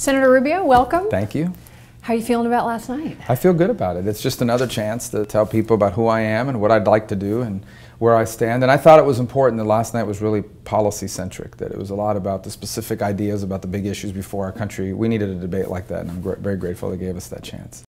Senator Rubio, welcome. Thank you. How are you feeling about last night? I feel good about it. It's just another chance to tell people about who I am and what I'd like to do and where I stand. And I thought it was important that last night was really policy-centric, that it was a lot about the specific ideas about the big issues before our country. We needed a debate like that, and I'm very grateful they gave us that chance.